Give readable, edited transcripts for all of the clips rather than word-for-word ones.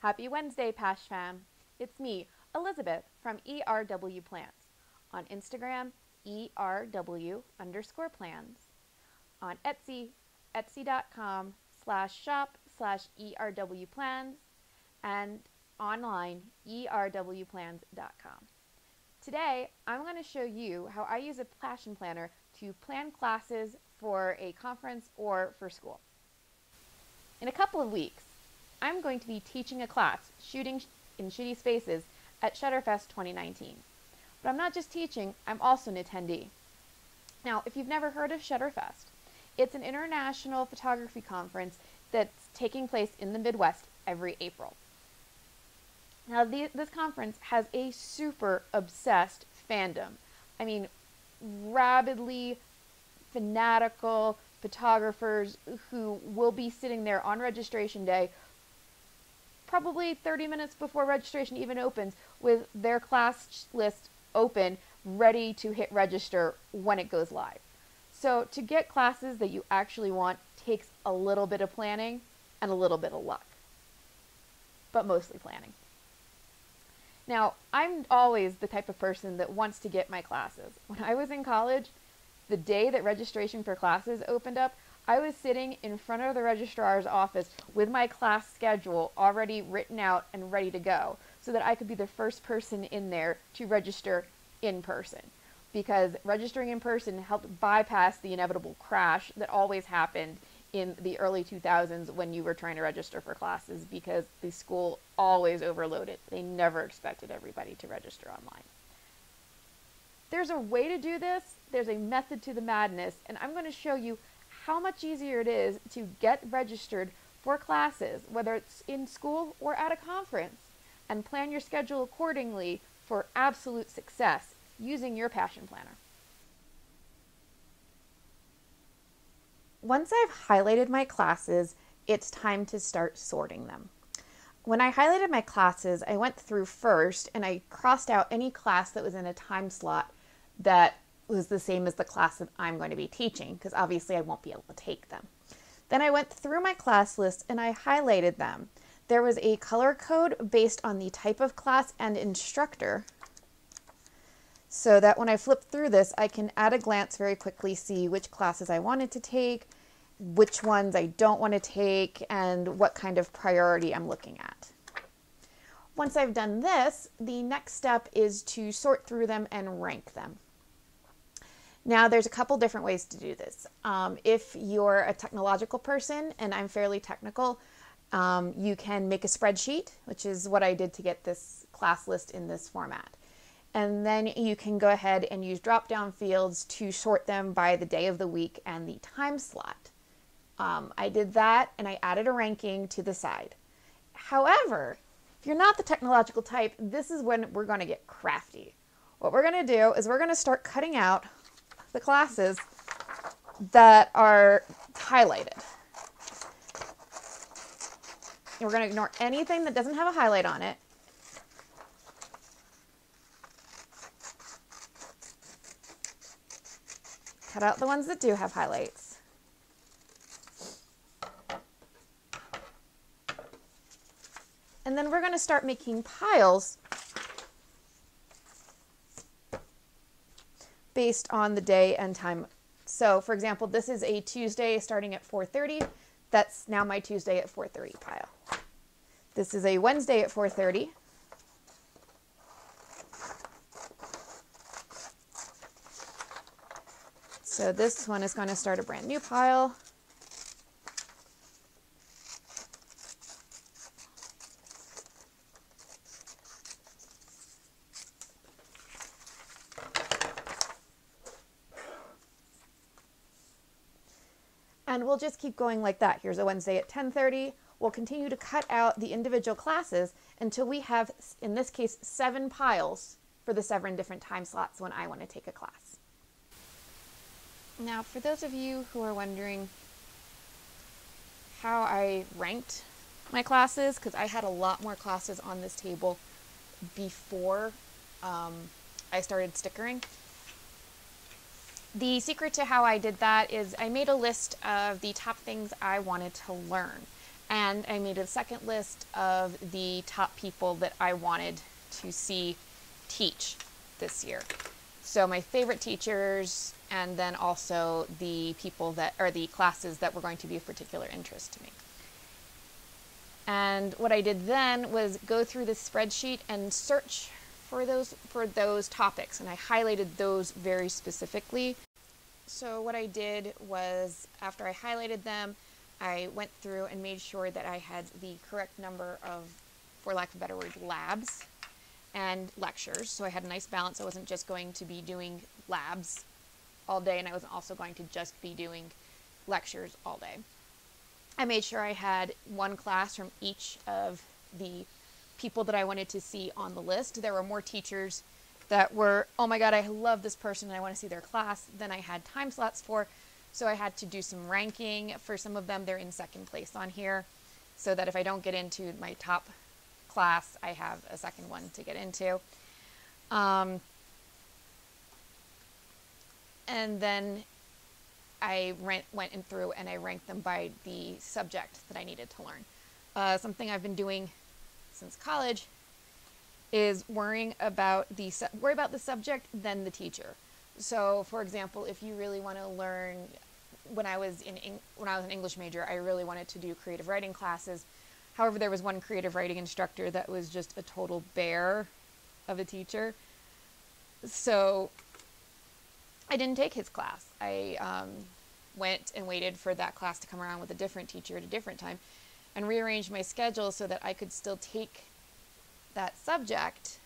Happy Wednesday, Pash Fam. It's me, Elizabeth from ERW Plans. On Instagram, ERW_plans. On Etsy, etsy.com/shop/ERW plans. And online, erwplans.com. Today, I'm going to show you how I use a passion planner to plan classes for a conference or for school. In a couple of weeks, I'm going to be teaching a class, Shooting in Shitty Spaces, at Shutterfest 2019. But I'm not just teaching, I'm also an attendee. Now, if you've never heard of Shutterfest, it's an international photography conference that's taking place in the Midwest every April. Now, this conference has a super obsessed fandom. I mean, rabidly fanatical photographers who will be sitting there on registration day, probably 30 minutes before registration even opens, with their class list open, ready to hit register when it goes live. So to get classes that you actually want takes a little bit of planning and a little bit of luck, but mostly planning. Now, I'm always the type of person that wants to get my classes. When I was in college, the day that registration for classes opened up, I was sitting in front of the registrar's office with my class schedule already written out and ready to go so that I could be the first person in there to register in person. Because registering in person helped bypass the inevitable crash that always happened in the early 2000s when you were trying to register for classes, because the school always overloaded. They never expected everybody to register online. There's a way to do this. There's a method to the madness, and I'm going to show you how much easier it is to get registered for classes, whether it's in school or at a conference, and plan your schedule accordingly for absolute success using your passion planner. Once I've highlighted my classes, it's time to start sorting them. When I highlighted my classes, I went through first and I crossed out any class that was in a time slot that was the same as the class that I'm going to be teaching, because obviously I won't be able to take them. Then I went through my class list and I highlighted them. There was a color code based on the type of class and instructor, so that when I flip through this, I can at a glance very quickly see which classes I wanted to take, which ones I don't want to take, and what kind of priority I'm looking at. Once I've done this, the next step is to sort through them and rank them. Now, there's a couple different ways to do this. If you're a technological person, and I'm fairly technical, you can make a spreadsheet, which is what I did to get this class list in this format. And then you can go ahead and use drop-down fields to sort them by the day of the week and the time slot. I did that, and I added a ranking to the side. However, if you're not the technological type, this is when we're going to get crafty. What we're going to do is we're going to start cutting out the classes that are highlighted. And we're going to ignore anything that doesn't have a highlight on it. Cut out the ones that do have highlights. And then we're going to start making piles based on the day and time. So, for example, this is a Tuesday starting at 4:30. That's now my Tuesday at 4:30 pile. This is a Wednesday at 4:30. So this one is going to start a brand new pile. And we'll just keep going like that. Here's a Wednesday at 10:30. We'll continue to cut out the individual classes until we have, in this case, 7 piles for the 7 different time slots when I want to take a class. Now, for those of you who are wondering how I ranked my classes, because I had a lot more classes on this table before I started stickering. The secret to how I did that is I made a list of the top things I wanted to learn. And I made a second list of the top people that I wanted to see teach this year. So my favorite teachers, and then also the people that, or the classes that were going to be of particular interest to me. And what I did then was go through this spreadsheet and search for those topics, and I highlighted those very specifically. So what I did was, after I highlighted them, I went through and made sure that I had the correct number of, for lack of a better word, labs and lectures. So I had a nice balance. I wasn't just going to be doing labs all day, and I wasn't also going to just be doing lectures all day. I made sure I had one class from each of the people that I wanted to see on the list. There were more teachers that were, oh my God, I love this person and I want to see their class, than I had time slots for. So I had to do some ranking. For some of them, they're in second place on here, so that if I don't get into my top class, I have a second one to get into. And then I went in through and I ranked them by the subject that I needed to learn. Something I've been doing since college is worry about the subject, then the teacher. So, for example, if you really want to learn, when I was an English major, I really wanted to do creative writing classes. However, there was one creative writing instructor that was just a total bear of a teacher. So I didn't take his class. I went and waited for that class to come around with a different teacher at a different time, and rearranged my schedule so that I could still take that subject,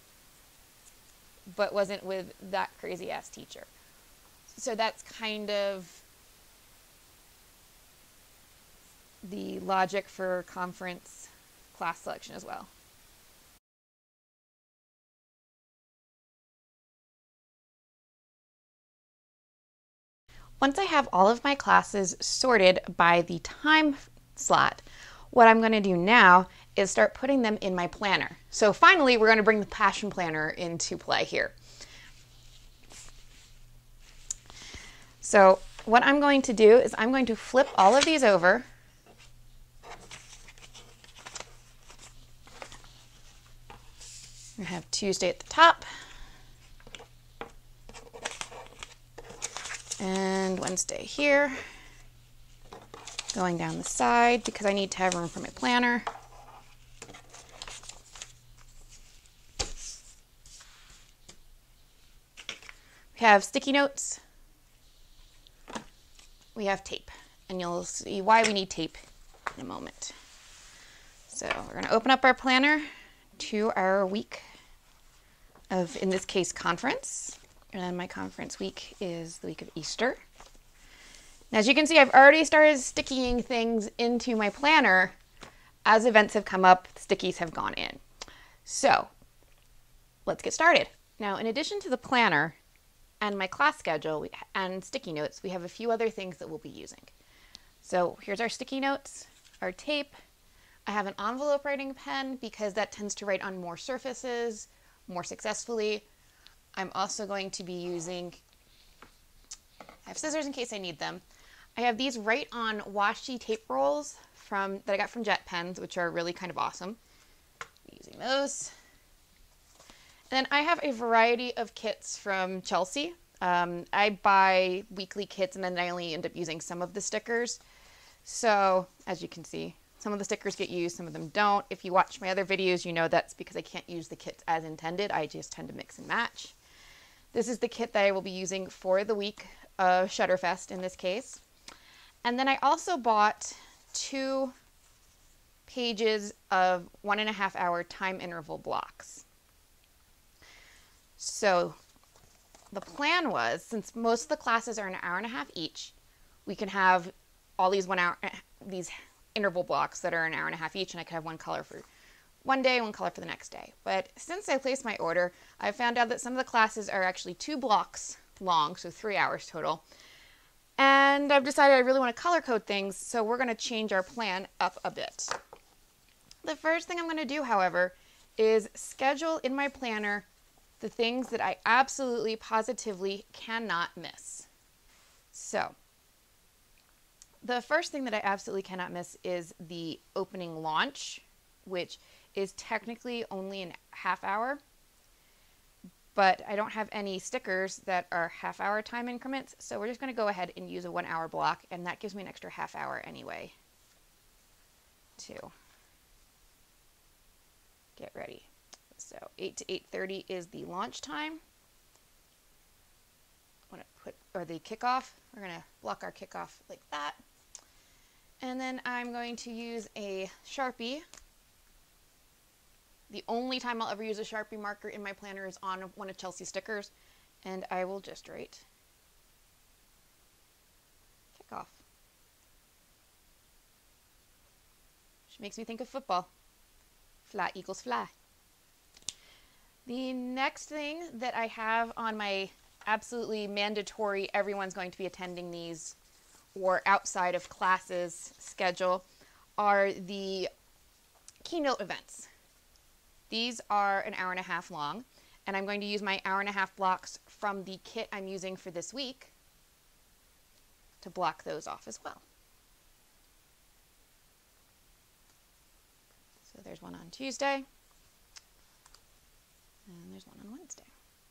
but wasn't with that crazy ass teacher. So that's kind of the logic for conference class selection as well. Once I have all of my classes sorted by the time slot, what I'm going to do now is start putting them in my planner. So finally, we're going to bring the Passion Planner into play here. So what I'm going to do is I'm going to flip all of these over. I have Tuesday at the top and Wednesday here, going down the side because I need to have room for my planner. We have sticky notes. We have tape, and you'll see why we need tape in a moment. So we're going to open up our planner to our week of, in this case, conference. And my conference week is the week of Easter. Now, as you can see, I've already started stickying things into my planner. As events have come up, stickies have gone in. So let's get started. Now, in addition to the planner and my class schedule and sticky notes, we have a few other things that we'll be using. So here's our sticky notes, our tape. I have an envelope writing pen because that tends to write on more surfaces more successfully. I'm also going to be using, I have scissors in case I need them. I have these write-on washi tape rolls that I got from Jet Pens, which are really kind of awesome. Using those. And then I have a variety of kits from Chelsea. I buy weekly kits and then I only end up using some of the stickers. So as you can see, some of the stickers get used, some of them don't. If you watch my other videos, you know that's because I can't use the kits as intended. I just tend to mix and match. This is the kit that I will be using for the week of Shutterfest in this case. And then I also bought 2 pages of 1.5 hour time interval blocks. So the plan was, since most of the classes are an hour and a half each, we can have all these these interval blocks that are an hour and a half each, and I could have one color for one day, one color for the next day. But since I placed my order, I found out that some of the classes are actually 2 blocks long, so 3 hours total. And I've decided I really want to color code things, so we're going to change our plan up a bit. The first thing I'm going to do, however, is schedule in my planner the things that I absolutely, positively cannot miss. So the first thing that I absolutely cannot miss is the opening launch, which is technically only a half hour, but I don't have any stickers that are half-hour time increments, so we're just going to go ahead and use a 1 hour block, and that gives me an extra half hour anyway to get ready. So 8 to 8:30 is the launch time. I'm going to put, or the kickoff. We're going to block our kickoff like that. And then I'm going to use a Sharpie. The only time I'll ever use a Sharpie marker in my planner is on one of Chelsea's stickers, and I will just write kickoff. Which makes me think of football. Fly, Eagles, fly. The next thing that I have on my absolutely mandatory, everyone's going to be attending these or outside of classes schedule are the keynote events. These are an hour and a half long, and I'm going to use my hour and a half blocks from the kit I'm using for this week to block those off as well. So there's one on Tuesday, and there's one on Wednesday.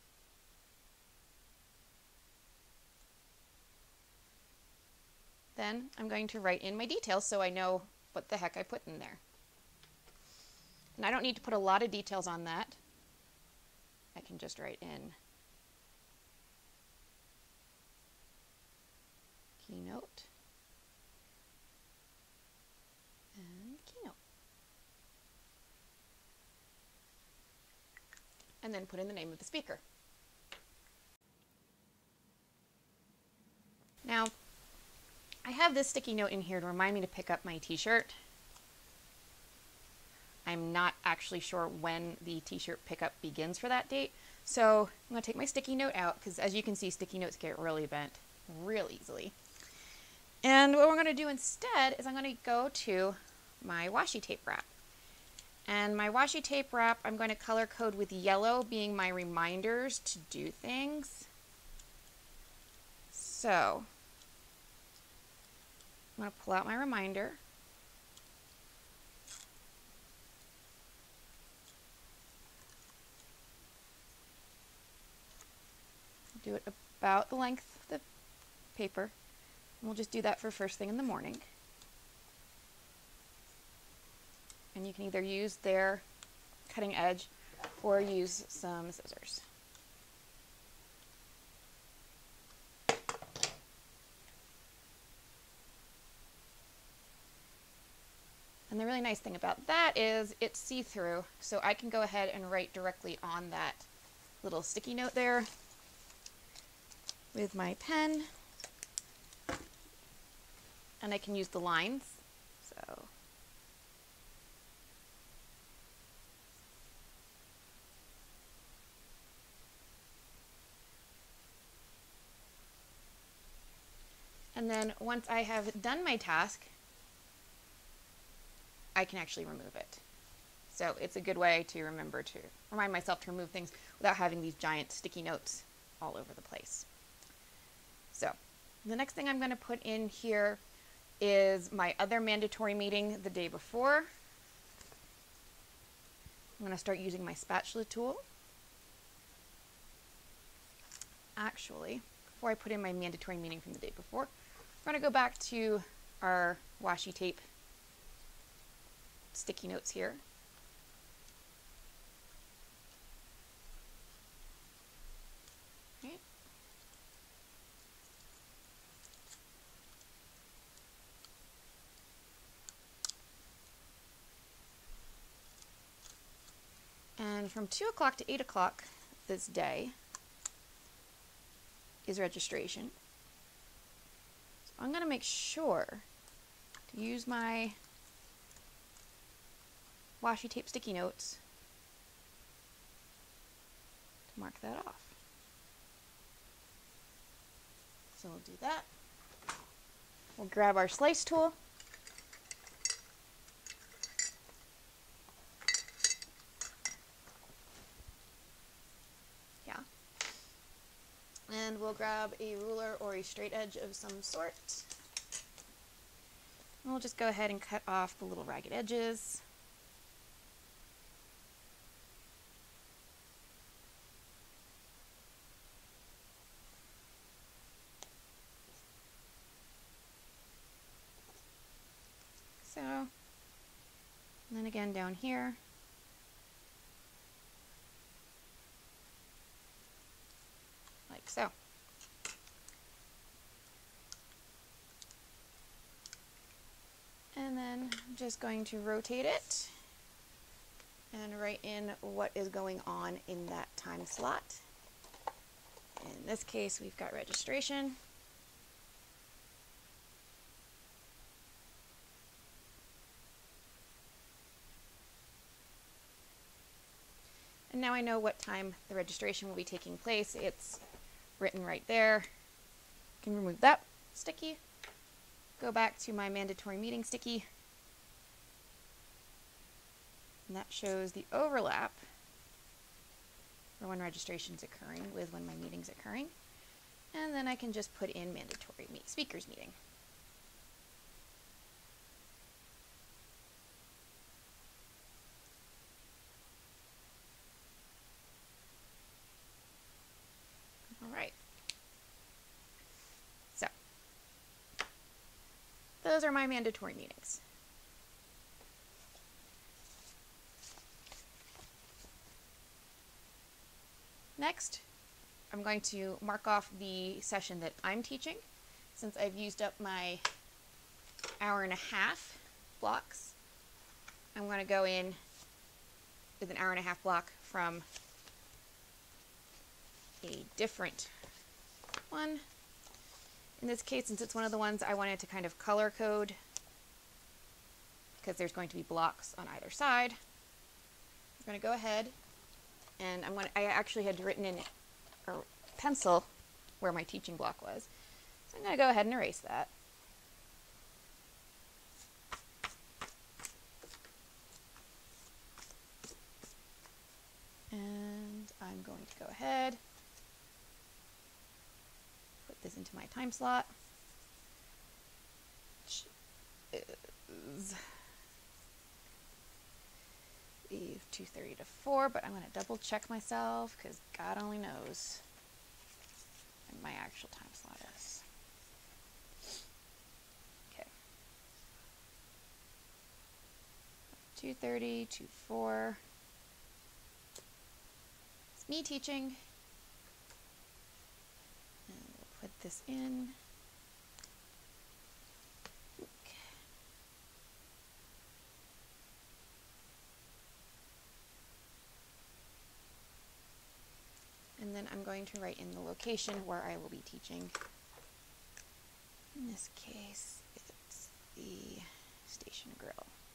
Then I'm going to write in my details so I know what the heck I put in there. And I don't need to put a lot of details on that. I can just write in keynote and keynote. And then put in the name of the speaker. Now, I have this sticky note in here to remind me to pick up my t-shirt. I'm not actually sure when the t-shirt pickup begins for that date. So I'm going to take my sticky note out because, as you can see, sticky notes get really bent real easily. And what we're going to do instead is I'm going to go to my washi tape wrap. And my washi tape wrap, I'm going to color code with yellow being my reminders to do things. So I'm going to pull out my reminder. Do it about the length of the paper. And we'll just do that for first thing in the morning. And you can either use their cutting edge or use some scissors. And the really nice thing about that is it's see-through, so I can go ahead and write directly on that little sticky note there with my pen, and I can use the lines. So and then once I have done my task, I can actually remove it. So it's a good way to remember to remind myself to remove things without having these giant sticky notes all over the place. So the next thing I'm going to put in here is my other mandatory meeting the day before. I'm going to start using my spatula tool. Actually, before I put in my mandatory meeting from the day before, we're going to go back to our washi tape sticky notes here. Right. And from 2 o'clock to 8 o'clock this day is registration. So I'm going to make sure to use my washi tape sticky notes to mark that off. So we'll do that. We'll grab our slice tool. Yeah. And we'll grab a ruler or a straight edge of some sort. We'll just go ahead and cut off the little ragged edges. So, and then again down here. Like so. And then I'm just going to rotate it and write in what is going on in that time slot. In this case, we've got registration. And now I know what time the registration will be taking place. It's written right there. I can remove that sticky. Go back to my mandatory meeting sticky. And that shows the overlap for when registration is occurring with when my meeting's occurring. And then I can just put in mandatory speakers meeting. All right. So, those are my mandatory meetings. Next, I'm going to mark off the session that I'm teaching. Since I've used up my hour-and-a-half blocks, I'm going to go in with an hour-and-a-half block from a different one. In this case, since it's one of the ones I wanted to kind of color code, because there's going to be blocks on either side, I'm going to go ahead and I actually had written in a pencil where my teaching block was. So I'm going to go ahead and erase that. And I'm going to go ahead, put this into my time slot, which is 2:30 to 4, but I'm going to double check myself because God only knows when my actual time slot is. Okay. 2:30 to 4. It's me teaching. And we'll put this in. And then I'm going to write in the location where I will be teaching. In this case, it's the Station Grill.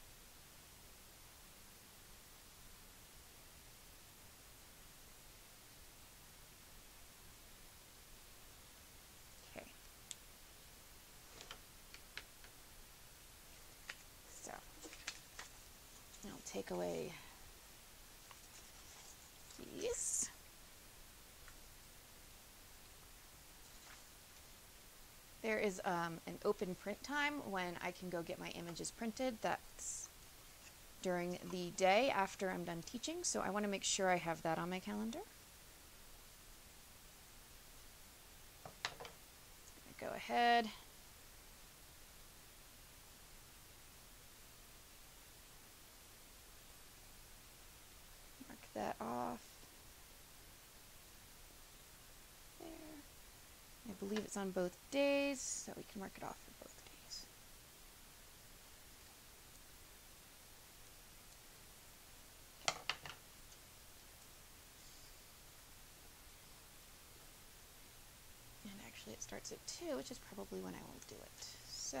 Okay. So, I'll take away these. There is an open print time when I can go get my images printed. That's during the day after I'm done teaching, so I want to make sure I have that on my calendar. Go ahead. Mark that off. I believe it's on both days, so we can mark it off for both days. Okay. And actually it starts at 2, which is probably when I will do it. So,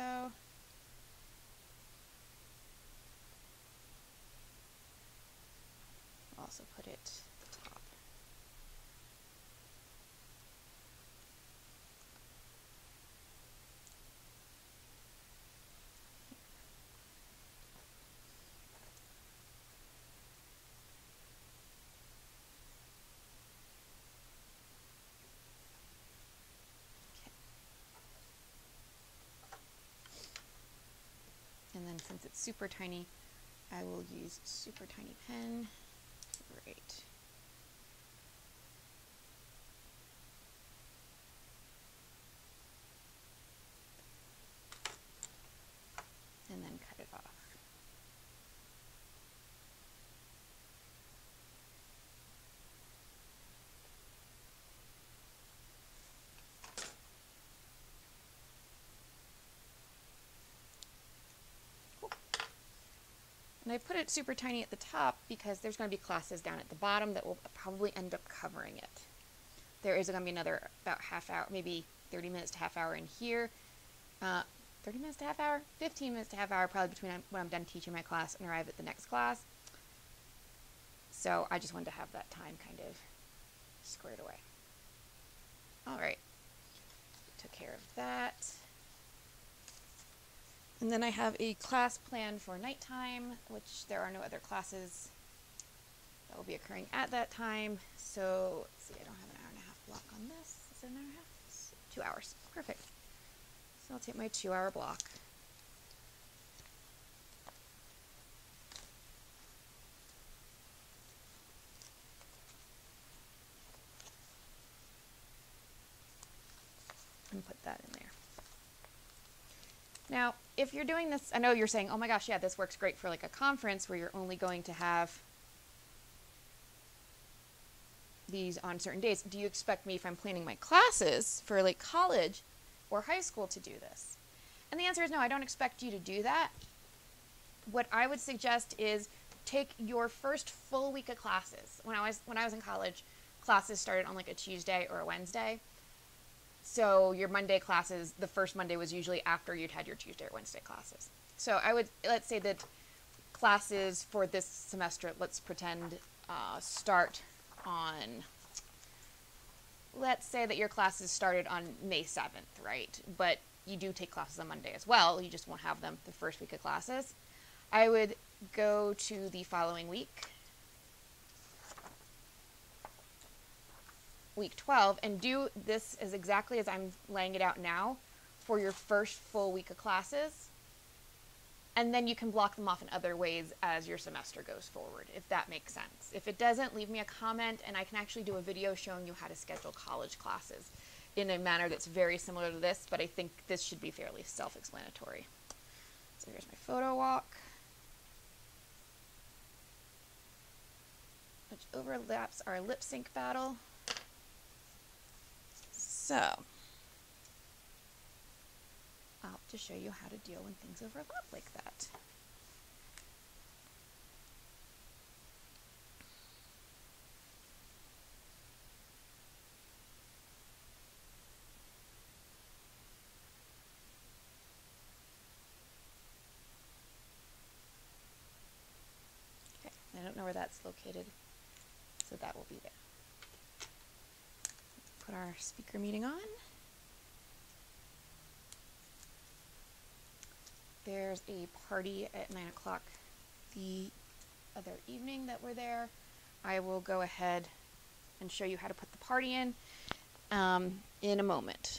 I'll also put it at the top. since it's super tiny, I will use super tiny pen. Great. And then cut it off. And I put it super tiny at the top because there's going to be classes down at the bottom that will probably end up covering it. There is going to be another about half hour, maybe 30 minutes to half hour in here. 30 minutes to half hour? 15 minutes to half hour probably between when I'm done teaching my class and arrive at the next class. So I just wanted to have that time kind of squared away. All right. Took care of that. And then I have a class plan for nighttime, which there are no other classes that will be occurring at that time. So, let's see, I don't have an hour and a half block on this. Is it an hour and a half? It's 2 hours. Perfect. So I'll take my 2-hour block. And put that in there. Now, if you're doing this, I know you're saying, oh my gosh, yeah, this works great for like a conference where you're only going to have these on certain days. Do you expect me, if I'm planning my classes for like college or high school, to do this? And the answer is no, I don't expect you to do that. What I would suggest is take your first full week of classes. When I was in college, classes started on like a Tuesday or a Wednesday. So your Monday classes, the first Monday was usually after you'd had your Tuesday or Wednesday classes. So let's say that classes for this semester, let's pretend, start on, let's say that your classes started on May 7th, right? But you do take classes on Monday as well. You just won't have them the first week of classes. I would go to the following week, week 12, and do this as exactly as I'm laying it out now for your first full week of classes. And then you can block them off in other ways as your semester goes forward, if that makes sense. If it doesn't, leave me a comment and I can actually do a video showing you how to schedule college classes in a manner that's very similar to this, but I think this should be fairly self-explanatory. So here's my photo walk, which overlaps our lip sync battle. So, I'll just show you how to deal when things overlap like that. Okay, I don't know where that's located, so that will be there. Put our speaker meeting on. There's a party at 9 o'clock the other evening that we're there. I will go ahead and show you how to put the party in a moment.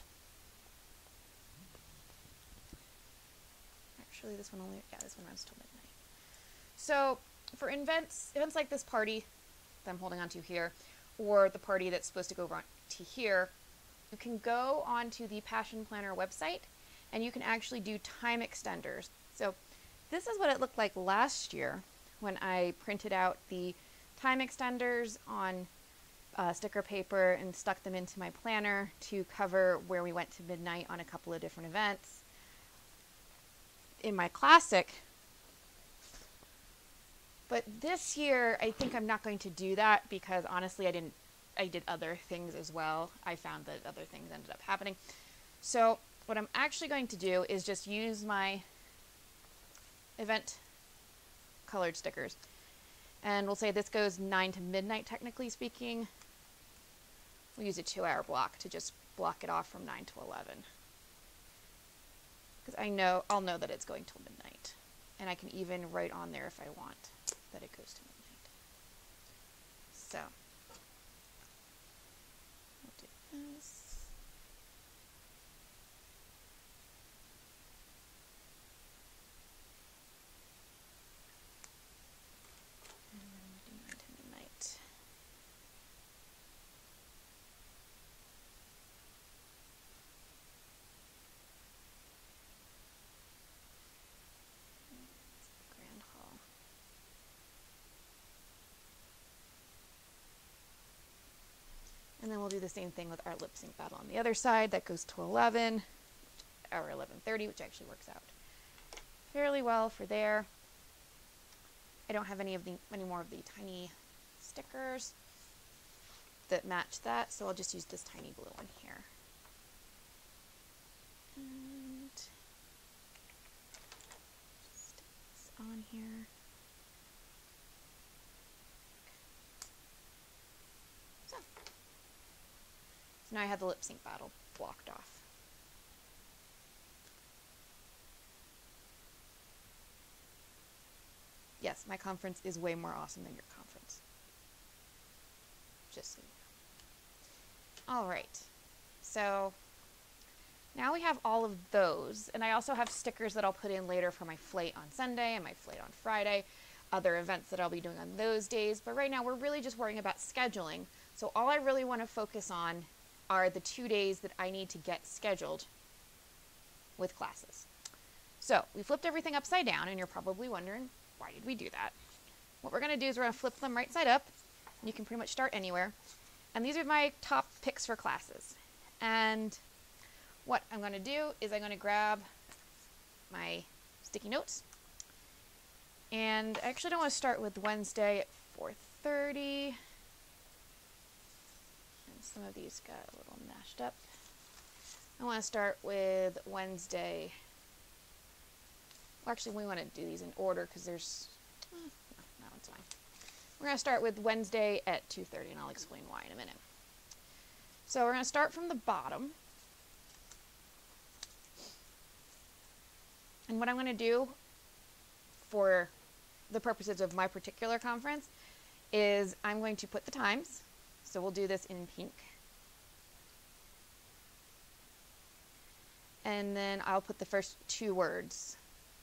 Actually, this one runs till midnight. So for events like this party that I'm holding on to here, or the party that's supposed to go on to here, you can go onto the Passion Planner website and you can actually do time extenders. So this is what it looked like last year when I printed out the time extenders on sticker paper and stuck them into my planner to cover where we went to midnight on a couple of different events. In my classic, but this year I think I'm not going to do that because honestly I did other things as well. I found that other things ended up happening. So what I'm actually going to do is just use my event colored stickers. And we'll say this goes 9 to midnight, technically speaking. We'll use a 2-hour block to just block it off from 9 to 11. Because I'll know that it's going till midnight. And I can even write on there if I want that it goes to midnight. So, we'll do this. the same thing with our lip sync battle on the other side. That goes to 11 or 11:30, which actually works out fairly well for there. I don't have any more of the tiny stickers that match that, so I'll just use this tiny blue one here. And stick this on here. So now I have the lip sync battle blocked off. Yes, my conference is way more awesome than your conference. Just so you know. All right, so now we have all of those, and I also have stickers that I'll put in later for my flight on Sunday and my flight on Friday, other events that I'll be doing on those days, but right now we're really just worrying about scheduling. So all I really want to focus on are the 2 days that I need to get scheduled with classes. So we flipped everything upside down, and you're probably wondering, why did we do that? What we're going to do is we're going to flip them right side up. You can pretty much start anywhere. And these are my top picks for classes. And what I'm going to do is I'm going to grab my sticky notes. And I actually don't want to start with Wednesday at 4:30. And some of these got a little mashed up. I want to start with Wednesday. Well, actually, we want to do these in order because there's... no, that one's fine. We're going to start with Wednesday at 2:30, and I'll explain why in a minute. So we're going to start from the bottom. And what I'm going to do for the purposes of my particular conference is I'm going to put the times. So we'll do this in pink. And then I'll put the first 2 words.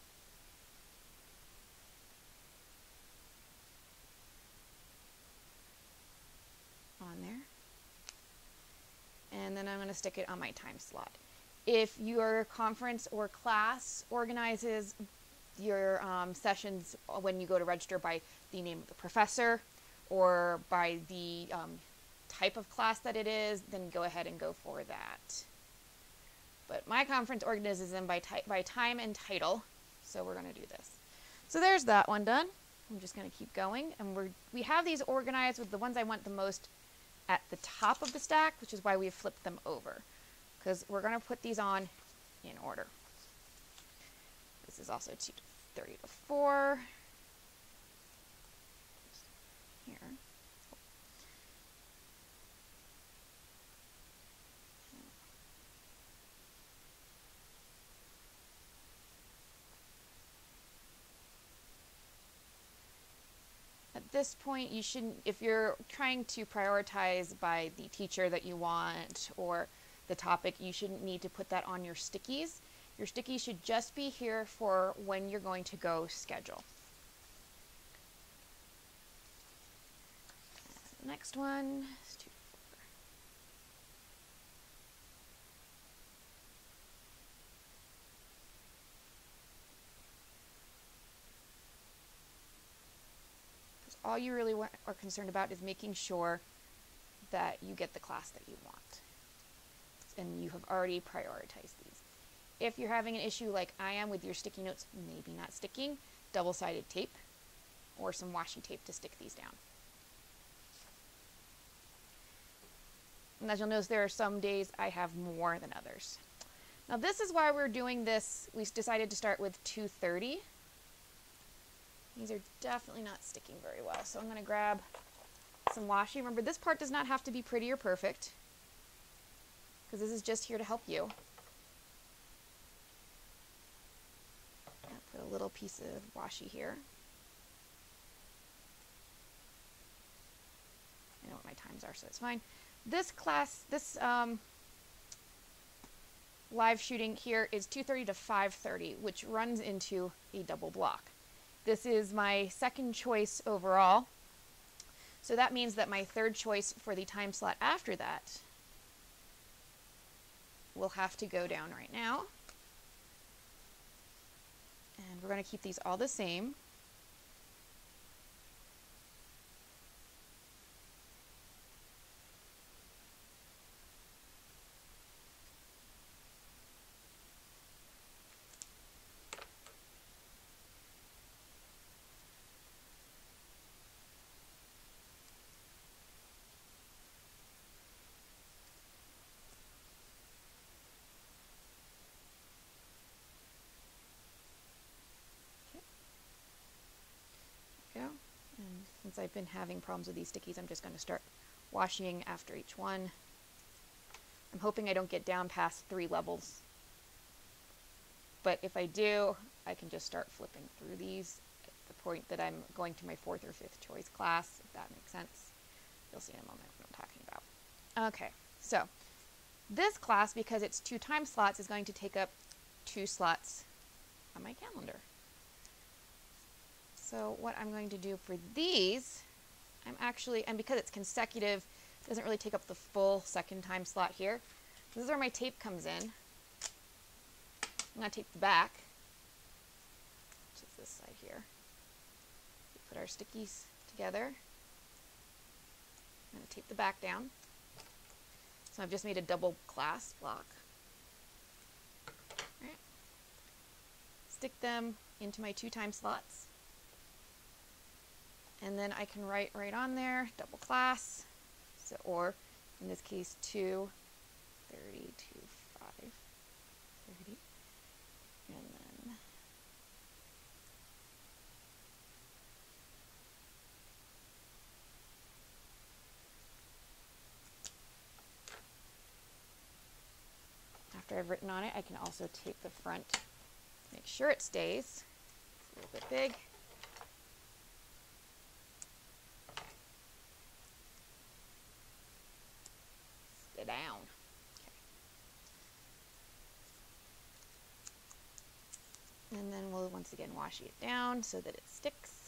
On there. And then I'm going to stick it on my time slot. If your conference or class organizes your sessions when you go to register by the name of the professor or by the type of class that it is, then go ahead and go for that. But my conference organizes them by time and title, so we're going to do this. So there's that one done. I'm just going to keep going, and we have these organized with the ones I want the most at the top of the stack, which is why we've flipped them over, because we're going to put these on in order. This is also 2:30 to 4. Here. At this point, you shouldn't, if you're trying to prioritize by the teacher that you want or the topic, you shouldn't need to put that on your stickies. Your stickies should just be here for when you're going to go schedule. The next one is 2 to 4. All you really are concerned about is making sure that you get the class that you want. And you have already prioritized these. If you're having an issue like I am with your sticky notes maybe not sticking, double-sided tape or some washi tape to stick these down. And as you'll notice, there are some days I have more than others. Now this is why we're doing this. We decided to start with 2:30. These are definitely not sticking very well. So I'm going to grab some washi. Remember, this part does not have to be pretty or perfect, because this is just here to help you. I'll put a little piece of washi here. I know what my times are, so it's fine. This class, this live shooting here is 2:30 to 5:30, which runs into a double block. This is my second choice overall. So that means that my third choice for the time slot after that will have to go down right now. And we're going to keep these all the same. Since I've been having problems with these stickies, I'm just going to start washing after each one. I'm hoping I don't get down past 3 levels. But if I do, I can just start flipping through these at the point that I'm going to my 4th or 5th choice class, if that makes sense. You'll see in a moment what I'm talking about. Okay, so this class, because it's 2 time slots, is going to take up 2 slots on my calendar. So what I'm going to do for these, and because it's consecutive, it doesn't really take up the full 2nd time slot here. This is where my tape comes in. I'm going to tape the back, which is this side here. We put our stickies together. I'm going to tape the back down. So I've just made a double class block. All right. Stick them into my 2 time slots. And then I can write right on there, double class, so, or in this case 2, 30 to 5, 30, and then after I've written on it, I can also tape the front, make sure it stays. It's a little bit big. Sit down. Okay. And then we'll once again wash it down so that it sticks.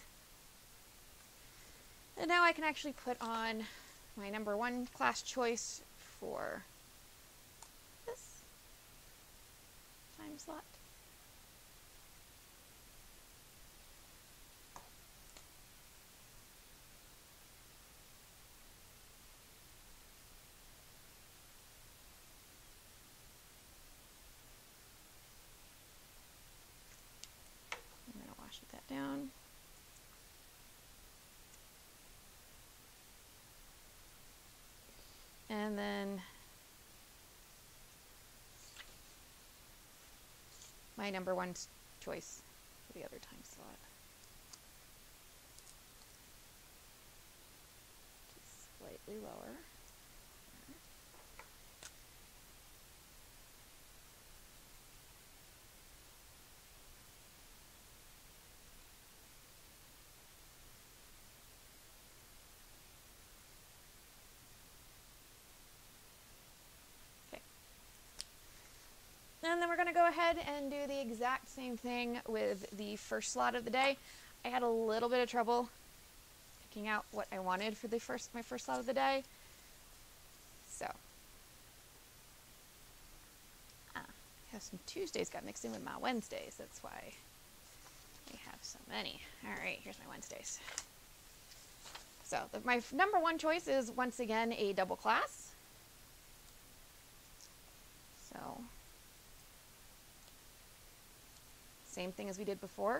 And now I can actually put on my number 1 class choice for this time slot. I'm going to wash that down. And then my number 1 choice for the other time slot. Just slightly lower. And then we're going to go ahead and do the exact same thing with the first slot of the day. I had a little bit of trouble picking out what I wanted for my first slot of the day. So, I have some Tuesdays got mixed in with my Wednesdays. That's why we have so many. All right, here's my Wednesdays. So my number 1 choice is once again a double class. So same thing as we did before.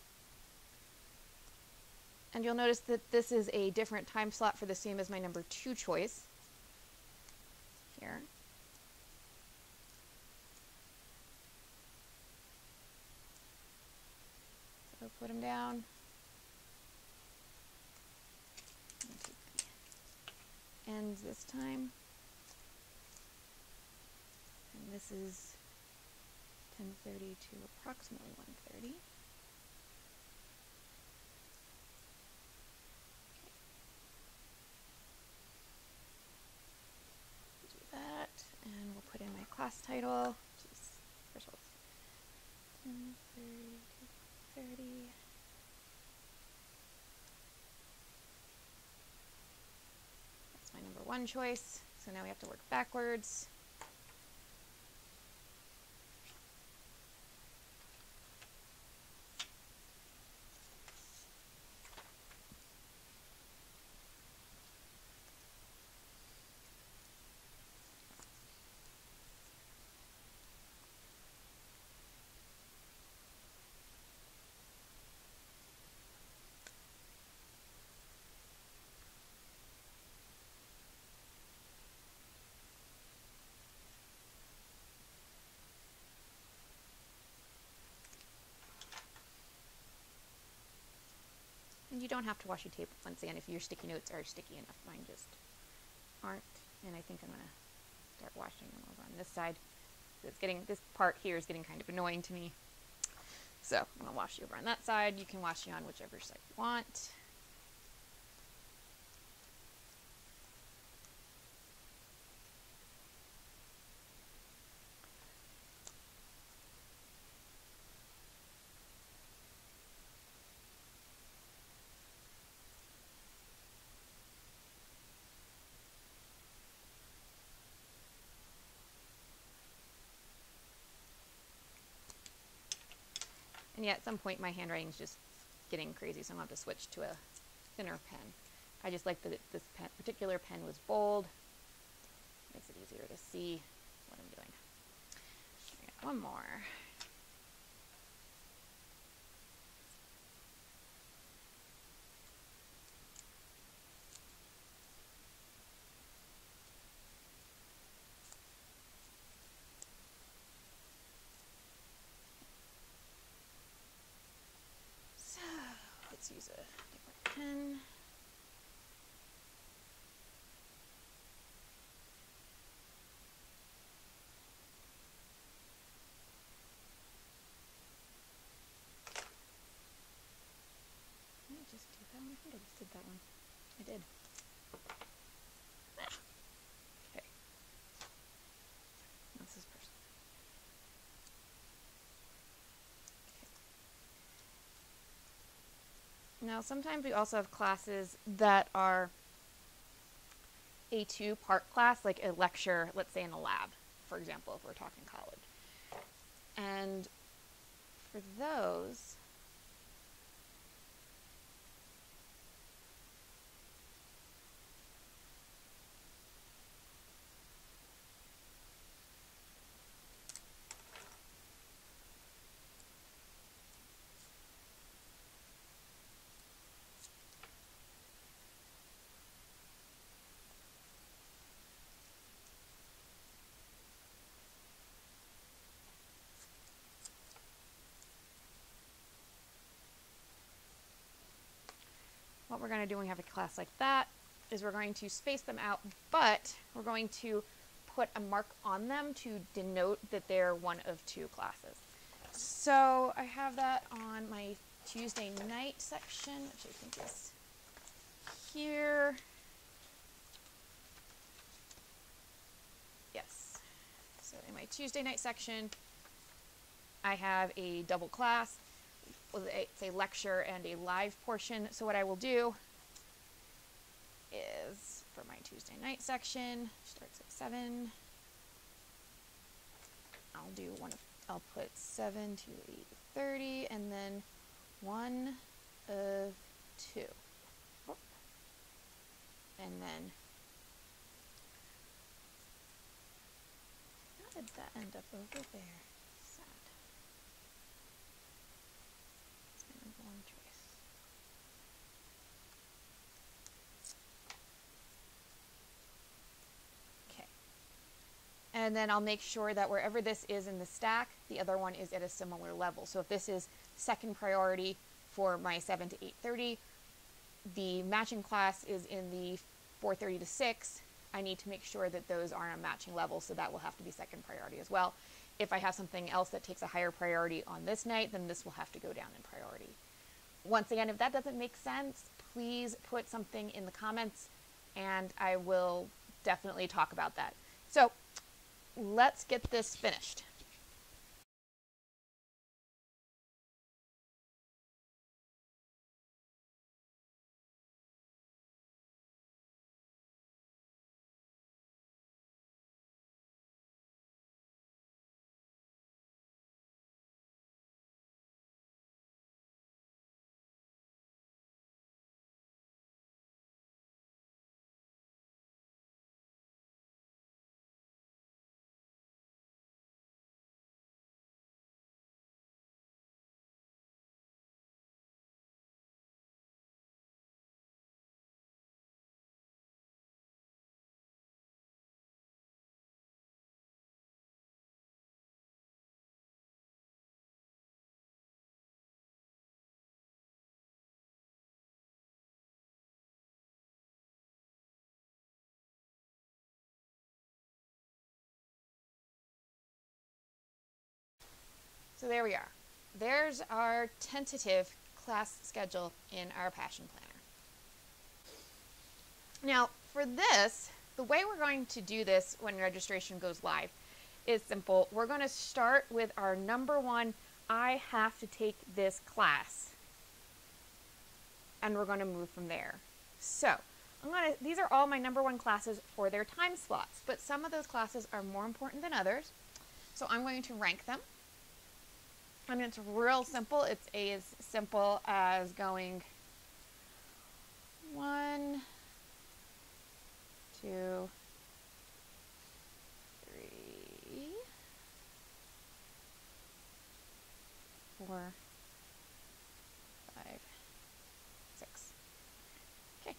And you'll notice that this is a different time slot for the same as my number 2 choice here. So put them down. Ends this time. And this is 10:30 to approximately 1:30. Okay. Do that, and we'll put in my class title, which is, first of all, 10:30 to 1:30. That's my number 1 choice. So now we have to work backwards. And you don't have to washi tape once again if your sticky notes are sticky enough. Mine just aren't. And I think I'm going to start washing them over on this side. This part here is getting kind of annoying to me. So I'm going to wash you over on that side. You can wash you on whichever side you want. And yet at some point my handwriting is just getting crazy, so I'm going to have to switch to a thinner pen. I just like that this particular pen was bold. Makes it easier to see what I'm doing. I got one more. So let's use a different pen. Did I just do that one? I think I just did that one. I did. Ah. Okay. This is personal. Okay. Now sometimes we also have classes that are a two-part class, like a lecture, let's say in a lab, for example, if we're talking college. And for those, what we're going to do when we have a class like that is we're going to space them out, but we're going to put a mark on them to denote that they're one of two classes. So I have that on my Tuesday night section, which I think is here. Yes. So in my Tuesday night section, I have a double class. It's a lecture and a live portion. So what I will do is for my Tuesday night section, starts at 7. I'll put 7 to 8:30 and then 1 of 2. And then how did that end up over there? Sad. It's my number one choice. Okay. And then I'll make sure that wherever this is in the stack, the other one is at a similar level. So if this is second priority for my 7 to 8:30, the matching class is in the 4:30 to 6. I need to make sure that those are on a matching level, so that will have to be second priority as well. If I have something else that takes a higher priority on this night, then this will have to go down in priority. Once again, if that doesn't make sense, please put something in the comments and I will definitely talk about that. So let's get this finished. So there we are. There's our tentative class schedule in our Passion Planner. Now, for this, the way we're going to do this when registration goes live is simple. We're going to start with our number one, I have to take this class. And we're going to move from there. So, these are all my number one classes for their time slots, but some of those classes are more important than others. So I'm going to rank them. And it's real simple. It's as simple as going 1, 2, 3, 4, 5, 6. Okay.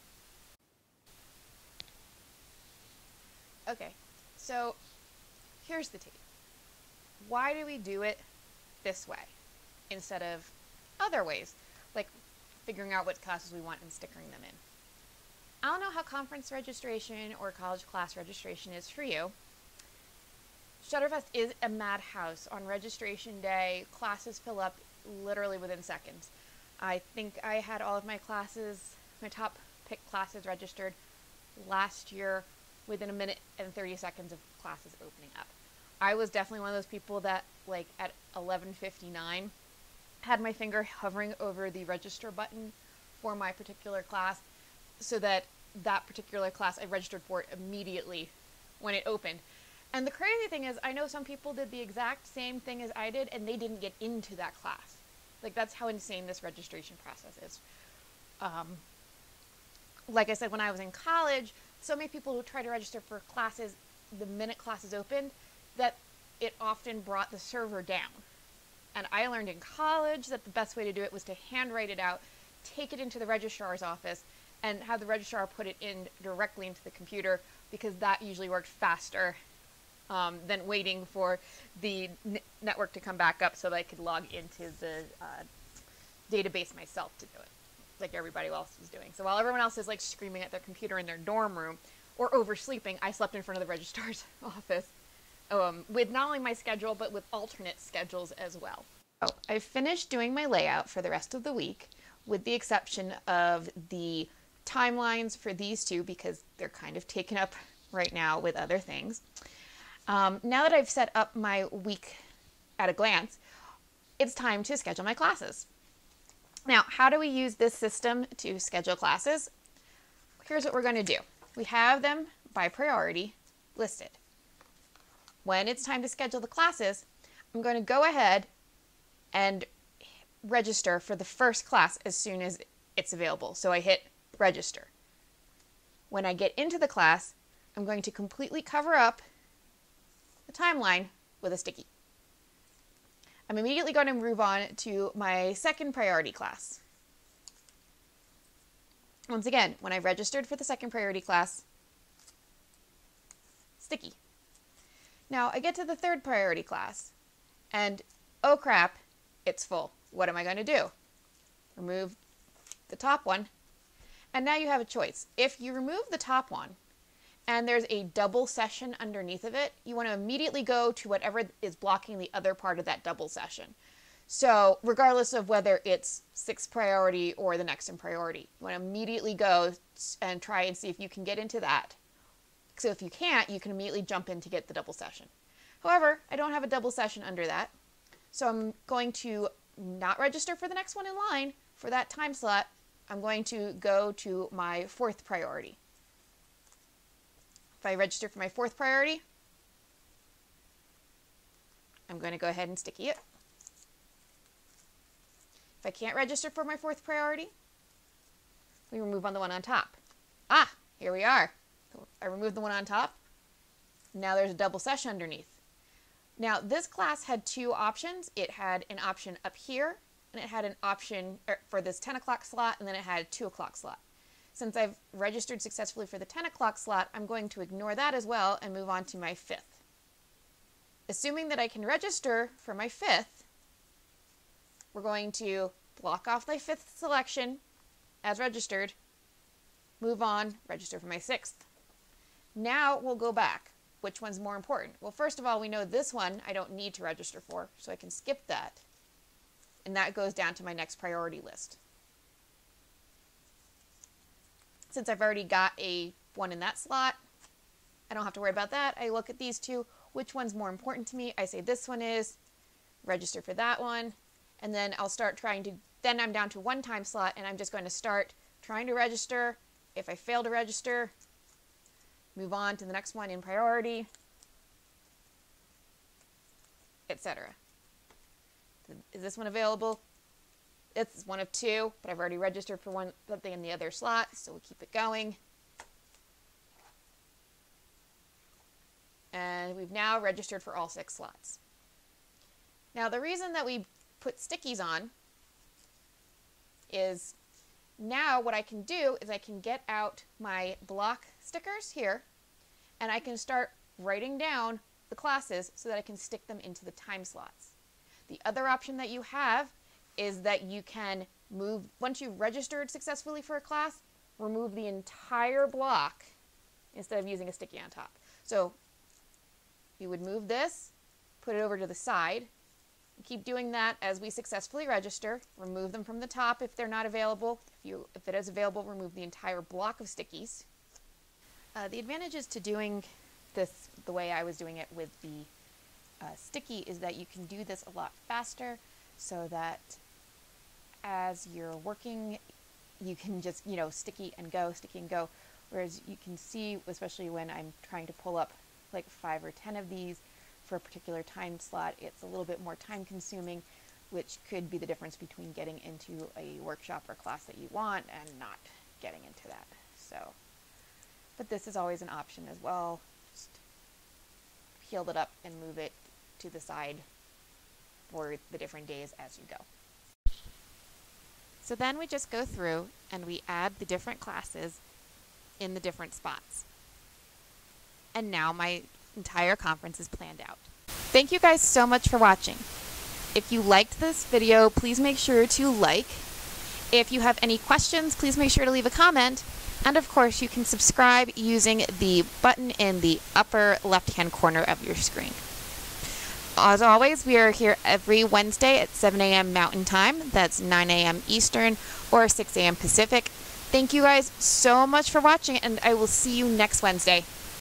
Okay, so here's the tape. Why do we do it this way instead of other ways, like figuring out what classes we want and stickering them in? I don't know how conference registration or college class registration is for you. Shutterfest is a madhouse. On registration day, classes fill up literally within seconds. I think I had all of my classes, my top pick classes registered last year within a minute and 30 seconds of classes opening up. I was definitely one of those people that, like, at 11:59 had my finger hovering over the register button for my particular class so that that particular class I registered for it immediately when it opened. And the crazy thing is, I know some people did the exact same thing as I did and they didn't get into that class. Like, that's how insane this registration process is. Like I said, when I was in college, so many people would try to register for classes the minute classes opened that it often brought the server down. And I learned in college that the best way to do it was to handwrite it out, take it into the registrar's office, and have the registrar put it in directly into the computer, because that usually worked faster than waiting for the network to come back up so that I could log into the database myself to do it, like everybody else was doing. So while everyone else is like screaming at their computer in their dorm room or oversleeping, I slept in front of the registrar's office with not only my schedule, but with alternate schedules as well. So I've finished doing my layout for the rest of the week, with the exception of the timelines for these two, because they're kind of taken up right now with other things. Now that I've set up my week at a glance, it's time to schedule my classes. Now, how do we use this system to schedule classes? Here's what we're going to do. We have them by priority listed. When it's time to schedule the classes, I'm going to go ahead and register for the first class as soon as it's available. So I hit register. When I get into the class, I'm going to completely cover up the timeline with a sticky. I'm immediately going to move on to my second priority class. Once again, when I've registered for the second priority class, sticky. Now I get to the third priority class, and oh crap, it's full. What am I going to do? Remove the top one, and now you have a choice. If you remove the top one, and there's a double session underneath of it, you want to immediately go to whatever is blocking the other part of that double session. So regardless of whether it's sixth priority or the next in priority, you want to immediately go and try and see if you can get into that. So if you can't, you can immediately jump in to get the double session. However, I don't have a double session under that, so I'm going to not register for the next one in line for that time slot. I'm going to go to my fourth priority. If I register for my fourth priority, I'm going to go ahead and sticky it. If I can't register for my fourth priority, we remove on the one on top. Ah, here we are. I removed the one on top. Now there's a double session underneath. Now this class had two options. It had an option up here, and it had an option for this 10 o'clock slot, and then it had a 2 o'clock slot. Since I've registered successfully for the 10 o'clock slot, I'm going to ignore that as well and move on to my fifth. Assuming that I can register for my fifth, we're going to block off my fifth selection as registered, move on, register for my sixth. Now we'll go back. which one's more important? Well, first of all, we know this one I don't need to register for, so I can skip that. And that goes down to my next priority list. Since I've already got a one in that slot, I don't have to worry about that. I look at these two, which one's more important to me? I say this one is, register for that one, and then I'll start trying to, then I'm down to one time slot, and I'm just going to start trying to register. If I fail to register, move on to the next one in priority, etc. Is this one available? It's one of two, but I've already registered for one something in the other slot, so we'll keep it going. And we've now registered for all 6 slots. Now the reason that we put stickies on is now what I can do is I can get out my block stickers here, and I can start writing down the classes so that I can stick them into the time slots. The other option that you have is that you can move, once you've registered successfully for a class, remove the entire block instead of using a sticky on top. So you would move this, put it over to the side, keep doing that as we successfully register. Remove them from the top if they're not available. If it is available, remove the entire block of stickies. The advantages to doing this the way I was doing it with the sticky is that you can do this a lot faster, so that as you're working, you can just, sticky and go. Whereas you can see, especially when I'm trying to pull up like 5 or 10 of these for a particular time slot, it's a little bit more time consuming, which could be the difference between getting into a workshop or class that you want and not getting into that. So, but this is always an option as well. Just heal it up and move it to the side for the different days as you go. So then we just go through and we add the different classes in the different spots. And now my entire conference is planned out. Thank you guys so much for watching. If you liked this video, please make sure to like. If you have any questions, please make sure to leave a comment. And of course, you can subscribe using the button in the upper left-hand corner of your screen. As always, we are here every Wednesday at 7 a.m. Mountain Time. That's 9 a.m. Eastern or 6 a.m. Pacific. Thank you guys so much for watching, and I will see you next Wednesday.